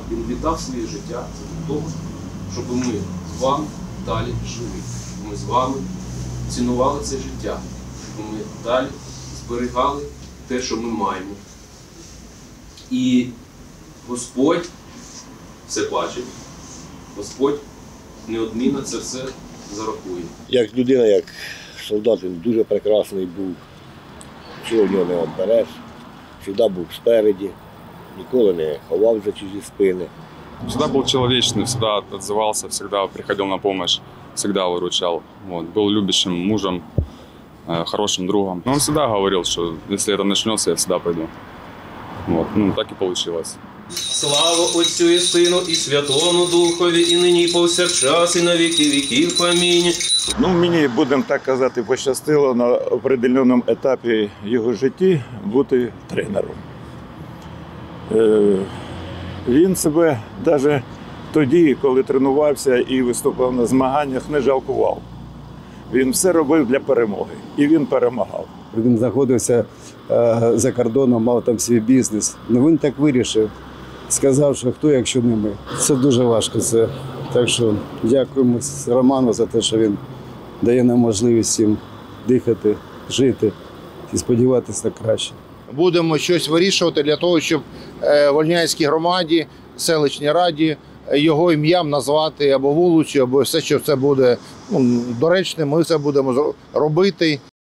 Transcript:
Він віддав своє життя для того, щоб ми з вами далі жили. Щоб ми з вами цінували це життя, щоб ми далі зберігали те, що ми маємо. І Господь все бачить. Господь неодмінно це все зарахує. Як людина, як солдат, він дуже прекрасний був. Чого в нього не відбереш. Завжди був спереді, ніколи не ховав за чужі спини. Всегда был человечный, всегда отзывался, всегда приходил на помощь, всегда выручал. Вот. Был любящим мужем, хорошим другом. Но он всегда говорил, что если это начнется, я всегда пойду. Вот. Ну, так и получилось. Слава Отцю і Сину, і Святому Духові, і нині, і повсякчас, і на віки віків. Амінь. Мені, будемо так казати, пощастило на определеному етапі його житті бути тренером. Він себе навіть тоді, коли тренувався і виступав на змаганнях, не жалкував. Він все робив для перемоги, і він перемагав. Він знаходився за кордоном, мав там свій бізнес. Але він так вирішив, сказав, що хто, якщо не ми. Це дуже важко. Так що дякуємо Роману за те, що він дає нам можливість всім дихати, жити і сподіватися на краще. Будемо щось вирішувати для того, щоб Вольняцькій громаді, селищній раді його ім'ям назвати або вулицю, або все, що це буде доречним, ми це будемо робити.